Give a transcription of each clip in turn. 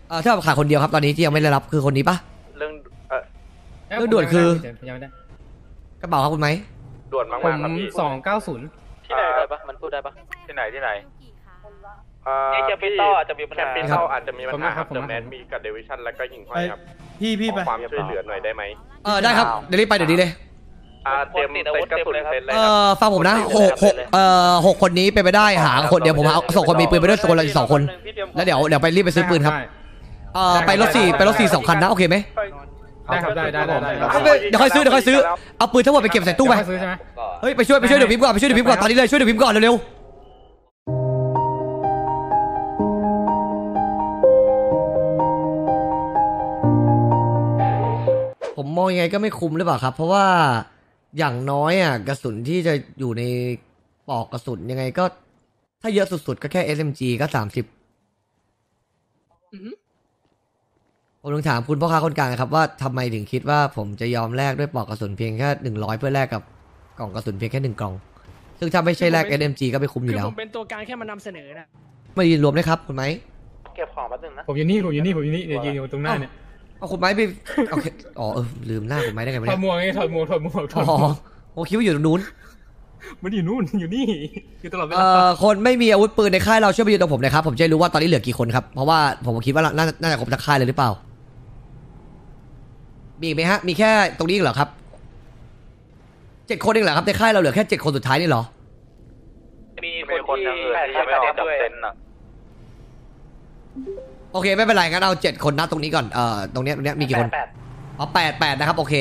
ถ้าขาดคนเดียวครับตอนนี้ที่ยังไม่ได้รับคือคนนี้ปะเรื่องเรื่องด่วนคือยังไม่ได้กระเป๋าครับคุณไหมด่วนมากผมๆครับพี่ 290 ที่ไหนได้ปะมันพูดได้ปะที่ไหนนี่แคปิตอลอาจจะมีปัญหาแคปิตอลอาจจะมีปัญหาครับเดอะแมนมีกับเดวิชั่นแล้วก็หญิงห้อยครับพี่ไปความช่วยเหลือหน่อยได้ไหมได้ครับเดี๋ยวรีบไปเดี๋ยวนี้เลยเตรียมเซตกระสุนเซตเลยฟังผมนะหกคนนี้เป็นไปได้หาคนเดี๋ยวผมหาส่งคนมีปืนไปด้วยคนละ2 คนแล้วเดี๋ยวไปรีบไปซื้อปืนครับไปรถสี่2 คันนะโอเคไหมได้ครับได้เดี๋ยวค่อยซื้อเอาปืนทั้งหมดไปเก็บใส่ตู้ไปเฮ้ยไปช่วยเดี๋ยวพิมพ์ก่อนตอนนี้เลยช่วยเดี๋ยวพิมพ์ก่อนเร็วผมมองยังไงก็ไม่คุ้มหรือเปล่าครับเพราะว่าอย่างน้อยกระสุนที่จะอยู่ในปลอกกระสุนยังไงก็ถ้าเยอะสุดๆก็แค่ SMG ก็30ผมต้องถามคุณพ่อค้าคนกลางครับว่าทำไมถึงคิดว่าผมจะยอมแลกด้วยปลอกกระสุนเพียงแค่100เพื่อแลกกับกล่องกระสุนเพียงแค่1 กล่องซึ่งถ้าไม่ใช่แลก SMG ก็ไม่คุ้มอยู่แล้วผมเป็นตัวกลางแค่มานำเสนอนะไม่ยินรวมนะครับคุณไหมเก็บของแป๊บนึงนะผมอยู่นี่เดี๋ยวยืนอยู่ตรงหน้าเนี่ยเอาคุณไหมไปโอเคลืมหน้าคุณไหมได้ไงถอดหมวกผมคิดว่าอยู่ตรงนู้นมันอยู่นู่นอยู่นี่อยู่ตลอดเวลาคนไม่มีอาวุธปืนในค่ายเราช่วยไปยืนตรงผมนะครับผมจะรู้ว่าตอนนี้เหลือกี่คนครับเพราะว่าผมคิดว่าน่าจะครบทั้งค่ายเลยหรือเปล่ามีอีกไหมฮะมีแค่ตรงนี้เหรอครับ7 คนเองเหรอครับในค่ายเราเหลือแค่7 คนสุดท้ายนี่เหรอมีคนยังอื่นที่ไม่ออกจากเต็นท์อ่ะโอเคไม่เป็นไรงั้นเอา7 คนนะตรงนี้ก่อนตรงเนี้ยมีกี่คน8นะครับโอเค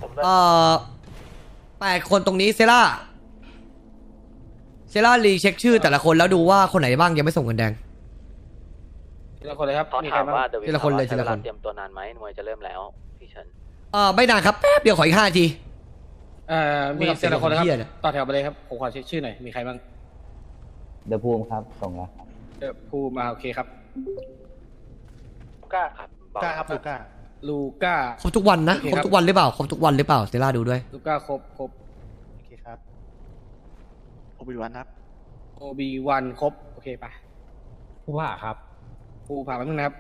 8 คนตรงนี้เซล่ารีเช็คชื่อแต่ละคนแล้วดูว่าคนไหนบ้างยังไม่ส่งเงินแดงทีละคนเลยครับเขาถามว่าทีละคนเลยทีละคนเตรียมตัวนานไหมมวยจะเริ่มแล้วพี่เฉินไม่นานครับแป๊บเดียวขออีก5 นาทีมีทีละคนนะครับต่อแถวไปเลยครับผมขอเช็คชื่อหน่อยมีใครบ้างเดอะภูมิครับส่งแล้วเดอะภูมิโอเคครับลูก้าครับลูก้าครบทุกวันนะครบทุกวันหรือเปล่าเซล่าดูด้วยลูก้าครบโอเคครับโอบิวันครับครบโอเคไปผู้ผ่าครับผู้ผ่าแป๊บนึงนะครับ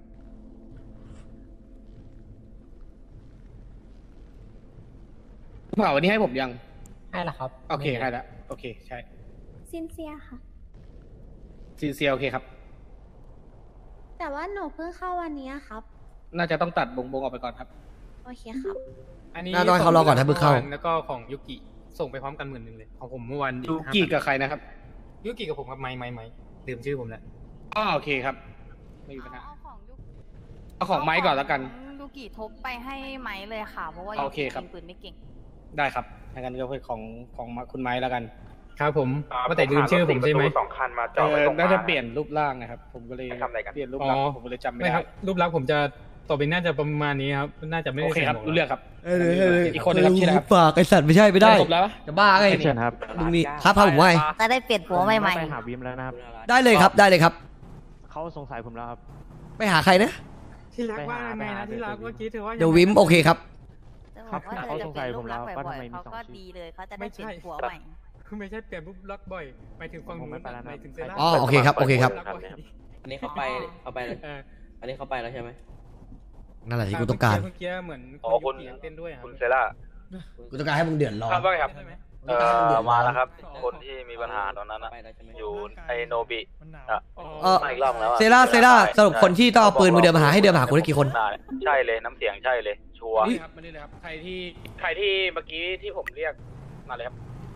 ผู้ผ่าวันนี้ให้ผมยังให้ละครับโอเคให้แล้วโอเคใช่ซินเซียค่ะซินเซียโอเคครับแต่ว่าหนูเพิ่งเข้าวันนี้ครับน่าจะต้องตัดบงออกไปก่อนครับโอเคครับอันนี้ต้องเขารอก่อนถ้าเพิ่งเข้าแล้วก็ของยุกิส่งไปพร้อมกัน10,000เลยของผมเมื่อวันยุกิกับใครนะครับยุกิกับผมกับไม้ลืมชื่อผมแล้วโอเคครับไม่มีปัญหาเอาของไม้ก่อนแล้วกันยุกิทบไปให้ไม้เลยค่ะเพราะว่าโอเคครับปืนไม่เก่งได้ครับงั้นก็เป็นของคุณไม้แล้วกันครับผมว่าแต่ลืมชื่อผมใช่ไหม 2 คันมาจอดน่าจะเปลี่ยนรูปร่างนะครับผมก็เลยเปลี่ยนรูปร่างผมก็เลยจำไม่ได้ครับรูปลักษณ์ผมจะต่อไปน่าจะประมาณนี้ครับน่าจะไม่ได้โอเคครับรู้เรื่องครับอีกคนนึงครับชื่ออะไรครับปากไอสัตว์ไม่ได้จบแล้วจะบ้าไงเชิญครับลุงนี่ครับพาผมไว้จะได้เปลี่ยนหัวใหม่ไปหาวิมแล้วนะครับได้เลยครับเขาสงสัยผมแล้วครับไปหาใครนะที่รักว่าไงนะที่รักเมื่อกี้ถือว่าเดี๋ยววิมโอเคครับเขาสงสัยผมแล้วว่าทำไมมี 2 ก็ดีเลยเขาจะได้เปลี่ยนหัวใหม่ไม่ใช่เปลี่ยนรูปลักษณ์บ่อยหมายถึงฟังผมหมายถึงเซล่าโอเคครับอันนี้เขาไปอันนี้เขาไปแล้วใช่ไหมนั่นแหละที่กูต้องการเมื่อกี้เหมือนคุณเต้นด้วยคุณเซล่ากูต้องการให้มึงเดือดร้อนครับว่าไงครับมาแล้วครับคนที่มีปัญหาตอนนั้นอยู่ไอโนบิมาอีกรอบแล้วเซล่าสรุปคนที่ต้องเอาปืนมือเดิมมาหาให้เดิมหากูได้กี่คนใช่เลยน้ำเสียงใช่เลยชัวร์ครับมาเลยครับใครที่เมื่อกี้ที่ผมเรียกมาเลยครับ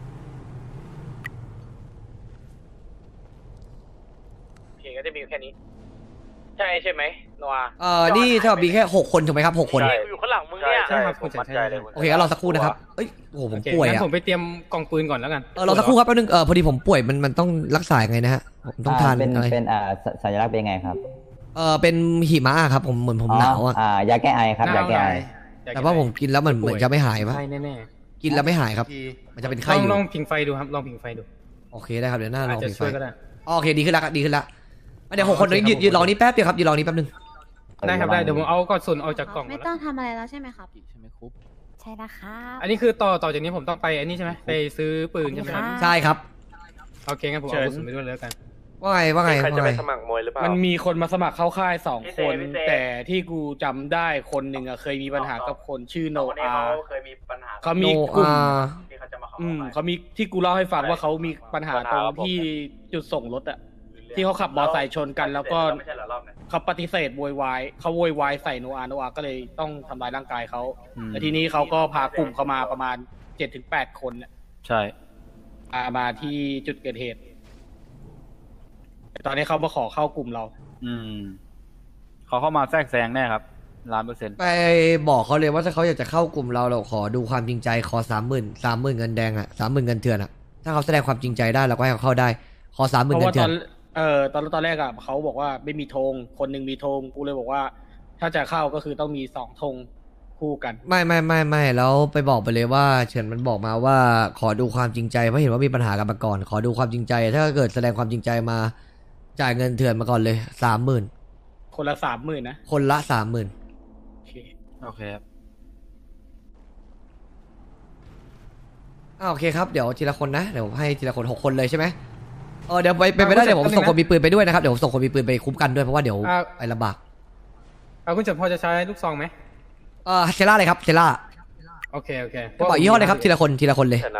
โอเคก็จะมีแค่นี้ใช่ไหมนัวนี่ถ้ามีแค่6 คนถูกไหมครับ6 คนอยู่ข้างหลังมึงเนี่ยใช่ครับผมมั่นใจเลยโอเคงั้นรอสักครู่นะครับโอ้โหผมป่วยผมไปเตรียมกล่องปืนก่อนแล้วกันรอสักครู่ครับแป๊บนึงพอดีผมป่วยมันต้องรักษาไงนะฮะผมต้องทานอะไรเป็นสัญลักษณ์เป็นไงครับเป็นหิมะครับผมเหมือนผมหนาวยาแก้ไอครับยาแก้ไอแต่ว่าผมกินแล้วเหมือนจะไม่หายปะใช่แน่กินแล้วไม่หายครับมันจะเป็นไข้อยู่ลองผิงไฟดูครับลองผิงไฟดูโอเคได้ครับเดี๋ยวหน้าลองผิงไฟโอเคดีขึ้นแล้วเดี๋ยว6 คนนี้ยืนรอนี้แป๊บเดียวครับยืนรอนี้แป๊บนึงได้ครับได้เดี๋ยวผมเอาก้อนส่วนออกจากกล่องไม่ต้องทำอะไรแล้วใช่ไหมครับใช่ไหมครับใช่แล้วครับอันนี้คือต่อจากนี้ผมต้องไปอันนี้ใช่ไหมไปซื้อปืนใช่ไหมครับใช่ครับโอเคงั้นผมเอากระสุนไปด้วยแล้วกันว่าไงใครจะว่าไปไงสมัครมวยหรือเปล่ามันมีคนมาสมัครเข้าค่าย2 คน แต่ที่กูจำได้คนหนึ่งอะเคยมีปัญหากับคนชื่อโนอาเคยมีปัญหาเขามีกลุ่มที่เขาจะมาเข้าเขามีที่กูเล่าให้ฟังว่าเขามีปัญหาตรงที่จุดส่งรถอะที่เขาขับมอไซค์ชนกัน แล้วก็ไม่ใช่เหรอรอบนี้เขาปฏิเสธโวยวายเขาโวยวายใส่โนอาก็เลยต้องทำร้ายร่างกายเขาแล้วทีนี้เขาก็พากลุ่มเขามาประมาณ 7-8 คนน่ะใช่มาที่จุดเกิดเหตุแต่ตอนนี้เขามาขอเข้ากลุ่มเราเขาเข้ามาแทรกแซงแน่ครับ1,000,000% ไปบอกเขาเลยว่าถ้าเขาอยากจะเข้ากลุ่มเราขอดูความจริงใจขอ30,000เงินแดงอะ30,000เงินเถื่อนอะถ้าเขาแสดงความจริงใจได้เราก็ให้เขาเข้าได้ขอ30,000 เพราะเงิว่านเถื่ตออน ตอนแรกอะเขาบอกว่าไม่มีธงคนหนึ่งมีธงกูเลยบอกว่า ถ้าจะเข้าก็คือต้องมี2 ธงคู่กันไม่แล้วไปบอกไปเลยว่าเฉินมันบอกมาว่าขอดูความจริงใจเพราะเห็นว่ามีปัญหากันมาก่อนขอดูความจริงใจถ้าเกิดแสดงความจริงใจมาจ่ายเงินเถื่อนมาก่อนเลย30,000 คนละ 30,000นะคนละ30,000 โอเคโอเคครับโอเคครับเดี๋ยวทีละคนนะเดี๋ยวให้ทีละคน6 คนเลยใช่ไหมเดี๋ยวไปไม่ได้เดี๋ยวผมส่งคนมีปืนไปด้วยนะครับเดี๋ยวผมส่งคนมีปืนไปคุ้มกันด้วยเพราะว่าเดี๋ยวไปลำบากคุณเฉินพอจะใช้ลูกซองไหมเซล่าเลยครับเซล่าโอเคกระเป๋ายี่ห้อเลยครับทีละคนเลยชนะ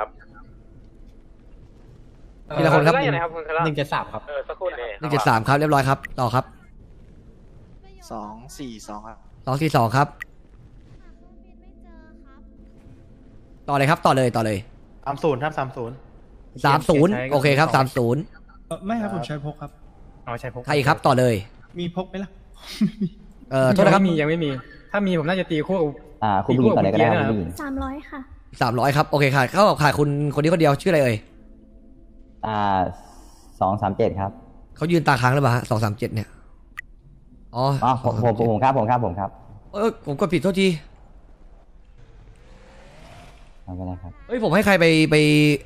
ทีละคนครับ 173 ครับสักครู่นะ 173ครับเรียบร้อยครับต่อครับ 242ครับ 242ครับต่อเลยครับต่อเลย 30ครับ30 30โอเคครับ30 ไม่ครับผมใช้พกครับเอาใช้พกใครอีกครับต่อเลยมีพกไหมล่ะโทษนะครับยังไม่มีถ้ามีผมน่าจะตีคู่คุณผู้หญิงก่อนเลยก็ได้ครับคุณผู้หญิง 300 ค่ะ 300ครับโอเคค่ะเข้ากับขาดคุณคนนี้คนเดียวชื่ออะไรเอ่ย 237ครับเขายืนตาค้างหรือเปล่าฮะ237เนี่ยอ๋อผมครับผมกดผิดโทษทีไม่เป็นไรครับเฮ้ยผมให้ใครไป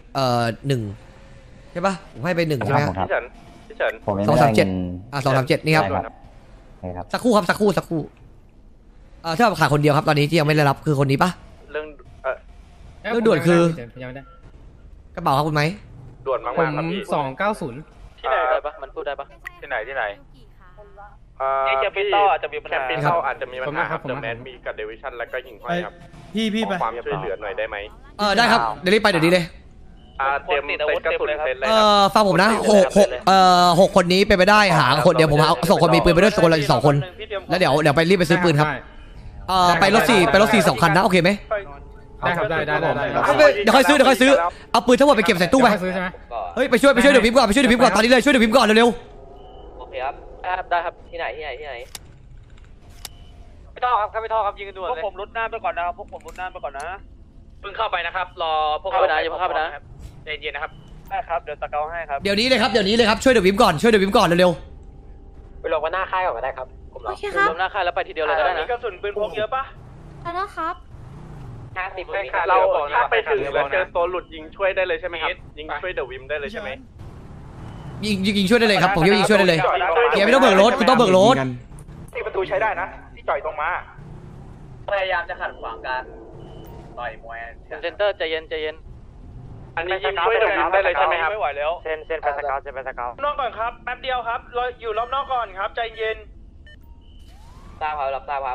1ใช่ปะผมให้ไป1ใช่ไหมครับพี่เฉินผมยังไม่ได้เงิน 237นี่ครับใช่ครับสักครู่ถ้าขาดคนเดียวครับตอนนี้ที่ยังไม่ได้รับคือคนนี้ปะเรื่องเรื่องด่วนคือยังไม่ได้กระเป๋าครับคุณไหมด่วนมากผมๆครับพี่ 290 ที่ไหนได้ปะมันพูดได้ปะที่ไหนเจอปิโต้อาจจะมีปัญหาอาจจะมีปัญหาครับเดอะแมนมีกับเดวิชั่นแล้วก็หิ่งห้อยครับพี่ขไปอความช่วยเหลือหน่อยได้ไหมได้ครับเดี๋ยวรีบไปเดี๋ยวนี้เลยเตรียมเต็มกระสุนเต็มเลยฟังผมนะ6คนนี้เป็นไปได้หาคนเดียวผมเอาส่งคนมีปืนไปด้วยคนละ2 คนแล้วเดี๋ยวไปรีบไปซื้อปืนครับไปรถ4 2 คันนะโอเคไหมได้ครับได้เดี๋ยวค่อยซื้อเอาปืนทั้งหมดไปเก็บใส่ตู้ไปซื้อใช่ไหมเฮ้ยไปช่วยเดี๋ยวพิมพ์ก่อนตอนนี้เลยช่วยเดี๋ยวพิมพ์ก่อนเร็วโอเคครับได้ครับที่ไหนไม่ต้องครับยิงกันด่วนเลยพวกผมรุดหน้าไปก่อนนะครับเพิ่งเข้าไปนะครับรอพวกเข้าไปนะอย่าเพิ่งเข้าไปนะใจเย็นนะครับได้ครับเดี๋ยวตะเกาให้ครับๆเดี๋ยวนี้เลยครับช่วยเดี๋ยวพิมพ์ก่อนเร็วไปลงกันหน้าค่ายก่อนก็ได้ครับโอเคครับลงหน้าค่ายแล้วไปทีเดียวเลยก็ได้มีนะกระสุนปืนพกเยอะปะแล้วครับเราถ้าไปถึงแล้วเจอตัวหลุดยิงช่วยได้เลยใช่ไหมครับยิงช่วยเดอะวิมได้เลยใช่ไหมยิงช่วยได้เลยครับผมยิงช่วยได้เลยเฮียไม่ต้องเบิกรถคุณต้องเบิกรถที่ประตูใช้ได้นะที่จ่อยตรงมาพยายามจะขัดขวางการต่อยมวยเซนเตอร์ใจเย็นอันนี้ยิงช่วยเดอะวิมได้เลยใช่ไหมครับไม่ไหวแล้วเซนไปสเกลนอกก่อนครับแป๊บเดียวครับเราอยู่รอบนอกก่อนครับใจเย็นทราบครับ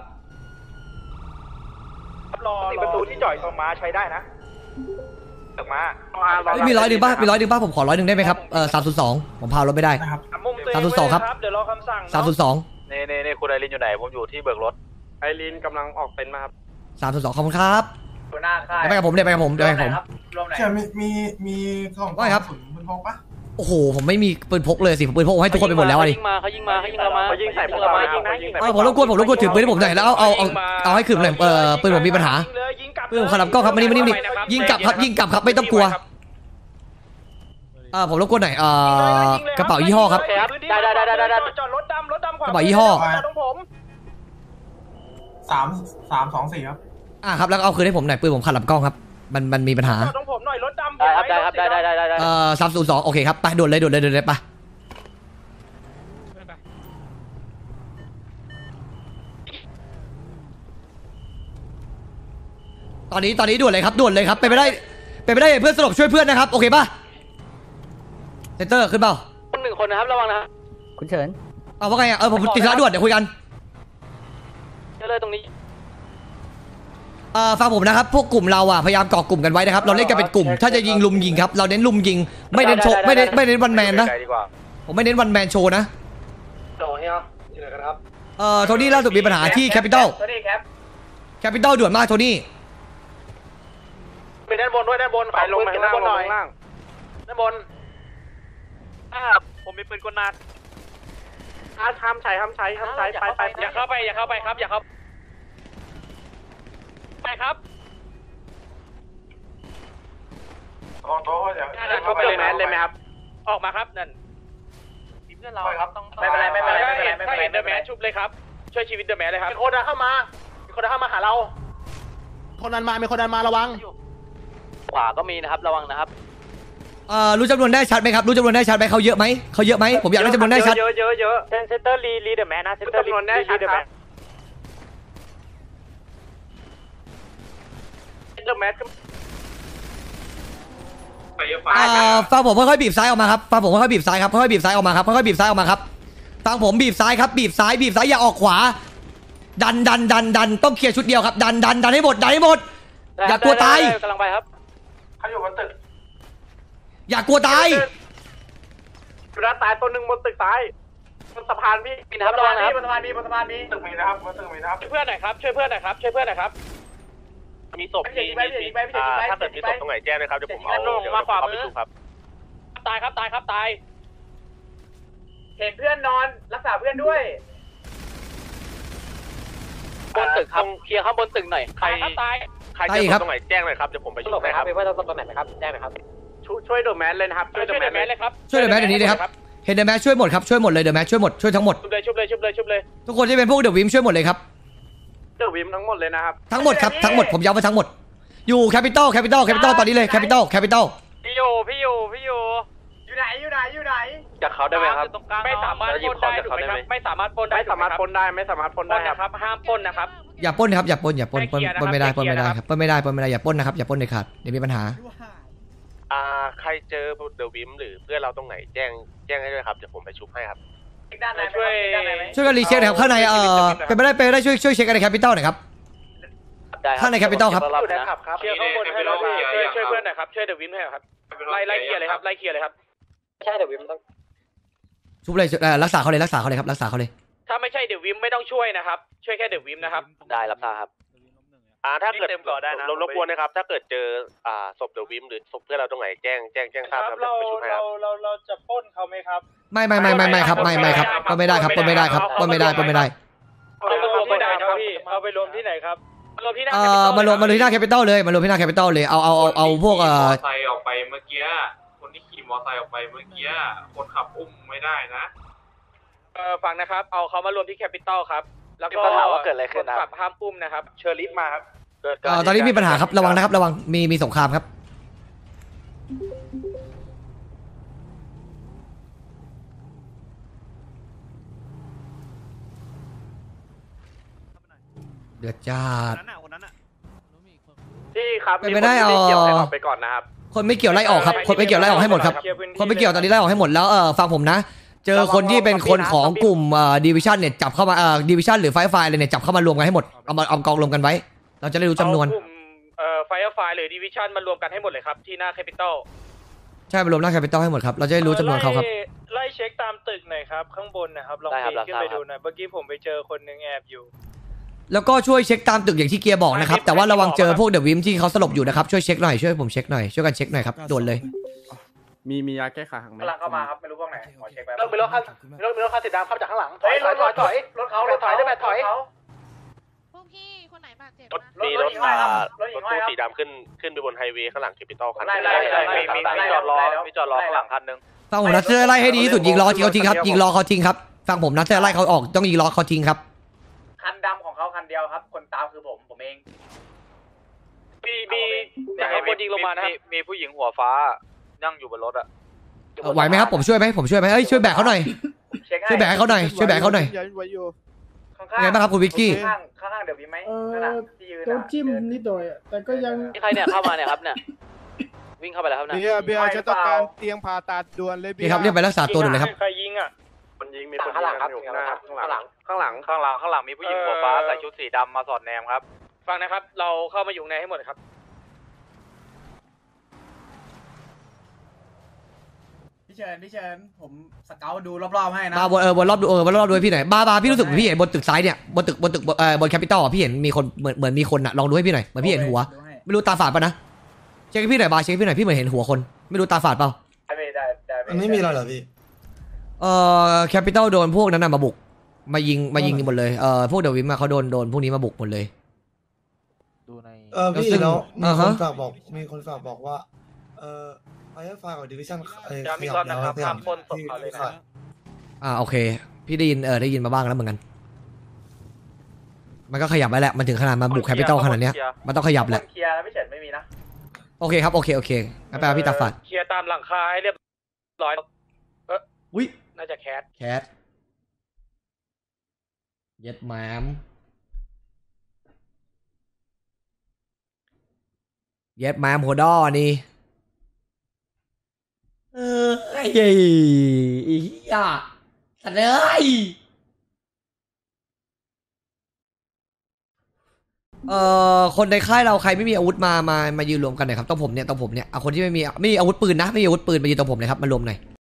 รอประตูที่จ่อยตรงมาใช้ได้นะตรงมามี100 ป่ะผมขอ100ได้ไหมครับ302ผมพารถไม่ได้มุม 302ครับเดี๋ยวรอคำสั่ง 302 นี่คุณไอรินอยู่ไหนผมอยู่ที่เบิกรถไอรินกำลังออกเต็นท์มาครับ 302ขอบคุณครับหน้าค่ายไปกับผมรวมไหนมีกล่องว่าไงครับมันพกปะโอ้โหผมไม่มีปืนพกเลยสิปืนพกผมให้ทุกคนไปหมดแล้วอะดิเขายิงเรามาเขายิงใส่พวกเรานะยิงใส่ผมรบกวนถือปืนให้ผมหน่อยแล้วเอาให้คืนหน่อยปืนผมมีปัญหาปืนผมขัดลำกล้องครับมานี่ยิงกลับครับไม่ต้องกลัวผมรบกวนหน่อยกระเป๋ายี่ห้อครับได้จอดรถดำกระเป๋ายี่ห้อตรงผม 324ครับครับแล้วเอาคืนให้ผมหน่อยปืนผมขัดลำกล้องครับมันมีปัญหาจอดตรงผมหน่อยรถดำได้ 302โอเคครับไปด่วนเลยไปตอนนี้ด่วนเลยครับเป็นไปได้เพื่อนสลบช่วยเพื่อนนะครับโอเคป่ะเซนเตอร์ขึ้นเปล่า 1 คนนะครับระวังนะคุณเฉินเอาว่าไงอ่ะผมติดธุระด่วนเดี๋ยวคุยกันเจอเลยตรงนี้ฟังผมนะครับพวกกลุ่มเราอ่ะพยายามเกาะกลุ่มกันไว้นะครับเราเล่นกันเป็นกลุ่มถ้าจะยิงลุมยิงครับเราเน้นลุมยิงไม่เน้นโชว์ไม่เน้นวันแมนนะผมไม่เน้นวันแมนโชว์นะโทนี่ล่าสุดมีปัญหาที่แคปิตอลแคปิตอลด่วนมากโทนี่ไปด้านบนด้วยด้านบนไปลงมาด้านบนหน่อยด้านบนผมมีปืนกลนัดห้ามใช้ไปอย่าเข้าไปครับอย่าเข้าไปครับเข้าไปเลยไหมครับออกมาครับนั่นทีมเพื่อนเราครับต้องไม่เป็นไรถ้าเห็นเดอะแมนชุบเลยครับช่วยชีวิตเดอะแมนเลยครับมีคนเข้ามาหาเรามีคนดันมาระวังขวาก็มีนะครับระวังนะครับรู้จำนวนได้ชัดไหมครับรู้จำนวนได้ชัดไหมเขาเยอะไหมผมอยากรู้จำนวนได้ชัดเยอะเซนเตอร์ลีเดอะแมนนะเซนเตอร์ลีเดอะแมนฟังผมค่อยๆบีบซ้ายออกมาครับฟังผมค่อยๆบีบซ้ายครับค่อยๆบีบซ้ายออกมาครับค่อยๆบีบซ้ายออกมาครับฟังผมบีบซ้ายครับบีบซ้ายอย่าออกขวาดันต้องเคลียร์ชุดเดียวครับดันให้หมดอย่ากลัวตายกำลังไปครับเขาอยู่บนตึกอย่ากลัวตายอยู่ด้านตายตัวหนึ่งบนตึกซ้ายบนสะพานพี่บนสะพานนี้ตึกมีนะครับช่วยเพื่อนหน่อยครับมีศพถ้าเกิดมีศพตรงไหนแจ้งเลยครับเดี๋ยวผมเอามาขวามือครับตายเห็นเพื่อนนอนรักษาเพื่อนด้วยบนตึกครับเคลียร์ข้างบนตึกหน่อยใครจะศพตรงไหนแจ้งเลยครับเดี๋ยวผมไปช่วยครับว่าจะศพตรงไหนนะครับแจ้งเลยครับช่วยเดอะแมนเลยนะครับช่วยเดอะแมนเลยครับช่วยเดอะแมนเดี๋ยวนี้เลยครับเห็นเดอะแมนช่วยหมดครับช่วยหมดเลยเดอะแมนช่วยหมดช่วยทั้งหมดชุบเลยทุกคนที่เป็นพวกเดอะวิมช่วยหมดเลยครับเดอะวิมทั้งหมดเลยนะครับทั้งหมดครับทั้งหมดผมย้ำว่าทั้งหมดอยู่แคปิตอลตอนนี้เลยแคปิตอลพี่อยู่ไหนจากเขาได้ไหมครับไม่สามารถปล้นได้ถูกไหมครับไม่สามารถปล้นได้ครับห้ามปล้นนะครับอย่าปล้นครับอย่าปล้นไม่ได้ครับปล้นไม่ได้อย่าปล้นนะครับอย่าปล้นเลยขาดเดี๋ยวมีปัญหาใครเจอเดอะวิมหรือเพื่อนเราตรงไหนแจ้งให้ด้วยครับเดี๋ยวผมไปชุบให้ครับช่วยกันรีเช็คนะครับข้างในเป็นไม่ได้ช่วยเช็คกันในแคปิตอลหน่อยครับข้างในแคปิตอลครับเคลียร์ข้างบนให้เราช่วยเพื่อนหน่อยครับช่วยเดอะวิมให้ครับไล่เคลียร์เลยครับใช่เดอะวิมต้องชุบเลยรักษาเขาเลยครับถ้าไม่ใช่เดอะวิมไม่ต้องช่วยนะครับช่วยแค่เดอะวิมนะครับได้รับทราบครับถ้าเกิดรบกวนนะครับถ้าเกิดเจอศพเดอะวิมหรือศพเพื่อนเราตรงไหนแจ้งทราบครับเราจะปล้นเขาไหมครับไม่ครับก็ไม่ได้ครับก็ไม่ได้ครับเอาไปรวมที่ไหนครับมารวมที่หน้าแคปิตอลเลยเอาพวกไซค์ออกไปเมื่อกี้คนที่ขี่มอไซค์ออกไปเมื่อกี้คนขับอุ้มไม่ได้นะฟังนะครับเอาเขามารวมที่แคปิตอลครับแล้วก็ถามว่าเกิดอะไรขึ้นครับห้ามอุ้มนะครับเชอร์ลิฟมาครับตอนนี้มีปัญหาครับระวังนะครับระวังมีสงครามครับเดือดจัดที่ครับไม่ได้เกี่ยวให้ออกไปก่อนนะครับคนไม่เกี่ยวไล่ออกครับคนไม่เกี่ยวไล่ออกให้หมดครับคนไม่เกี่ยวตอนนี้ไล่ออกให้หมดแล้วฟังผมนะเจอคนที่เป็นคนของกลุ่มดิวิชั่นเนี่ยจับเข้ามาดิวิชั่นหรือไฟอะไรเนี่ยจับเข้ามารวมกันให้หมดเอากองรวมกันไว้เราจะได้รู้จำนวนไฟหรือดิวิชั่นมารวมกันให้หมดเลยครับที่หน้าแคปิตอลใช่มารวมหน้าแคปิตอลให้หมดครับเราจะได้รู้จำนวนเขาครับไล่เช็คตามตึกหน่อยครับข้างบนนะครับลองปีนขึ้นไปดูหน่อยเมื่อกี้ผมไปเจอคนนึงแอบอยู่แล้วก็ช่วยเช็คตามตึกอย่างที่เกียร์บอกนะครับแต่ว่าระวังเจอพวกเดอะวิมที่เขาสลบอยู่นะครับช่วยเช็คหน่อยช่วยผมเช็คหน่อยช่วยกันเช็คหน่อยครับด่วนเลยมียาแก้ขาหักไหมกำลังเข้ามาครับไม่รู้พวกไหนขอเช็คแบบมีรถคันสีดำเข้าจากข้างหลังถอยรถเขาได้แบบถอยพวกพี่คนไหนบาดเจ็บมีรถตู้สีดำขึ้นไปบนไฮเวย์ข้างหลังแคปิตอลคันมีจอดรอข้างหลังคันนึงฟังผมนะเสื้อไล่ให้ดีที่สุดยิงล้อเขาทิ้งครับยิงล้อเขาทิ้งครับฟังผมนะเสื้อไล่เขาออกต้องยิงล้อเขาทิ้งครับคันดำของเขาคันเดียวครับคนตามคือผมเองมีอยากให้คนยิงลงมานะครับมีผู้หญิงหัวฟ้านั่งอยู่บนรถอะไหวไหมครับผมช่วยไหมเอ้ยช่วยแบกเขาหน่อยช่วยแบกเขาหน่อยไงบ้างครับคุณวิกกี้ข้างเดี๋ยวมีไหมโดนจิ้มนิดหน่อยแต่ก็ยังใครเนี่ยเข้ามาเนี่ยครับเนี่ยวิ่งเข้าไปแล้วครับนะเบียร์จะต้องการเตียงผ่าตัดด่วนเลยเบียพี่ครับเรียกไปรักษาตัวหนึ่งเลยครับใครยิงอ่ะคนยิงมีคนข้างหลังครับข้างหลังข้างหลังมีผู้หญิงหัวฟ้าใส่ชุดสีดำมาสอดแนมครับฟังนะครับ เราเข้ามาอยู่ในให้หมดครับพี่เชิญผมสเกลดูรอบๆให้นะมาบนรอบดูบนรอบดูให้พี่หน่อยบาพี่รู้สึกเหมือนพี่เห็นบนตึกซ้ายเนี่ยบนตึกบนแคปิตอลพี่เห็นมีคนเหมือนมีคนอะลองดูให้พี่หน่อยเหมือนพี่เห็นหัวไม่รู้ตาฝาดป่ะนะเช็คให้พี่หน่อยเช็คให้พี่หน่อยพี่เหมือนเห็นหัวคนไม่รู้ตาฝาดเปล่าได้มันไม่มีอะไรเหรอพี่แคปิตอลโดนพวกนั้นน่ะมาบุกมายิงหมดเลยพวกเดวิมมาเขาโดนพวกนี้มาบุกหมดเลยดูในพี่ซึ่งแล้วมีอ่าคฮะนฝากบอกว่าไฟฟ้ากับดิวิชั่นจะมีรอบนะครับห้ามปล้นศพเขาเลยนะโอเคพี่ได้ยินมาบ้างแล้วเหมือนกันมันก็ขยับไปแหละมันถึงขนาดมาบุกแคปิตอลขนาดเนี้ยมันต้องขยับแหละเคลียร์แล้วพี่เฉินไม่มีนะโอเคครับโอเคงั้นไปเอาพี่ตาฝาดเคลียร์ตามหลังคาให้เรียบร้อยอุ้ยน่าจะแคสแคทเย็ดแมมเย็ดแมมหัวดอนี่ไอ้เหี้ยสัตว์เลยคนในค่ายเราใครไม่มีอาวุธมายืนรวมกันหน่อยครับต้องผมเนี่ยเอาคนที่ไม่มีอาวุธปืนนะไม่มีอาวุธปืนมายืนตรงผมเลยครับมารวมหน่อย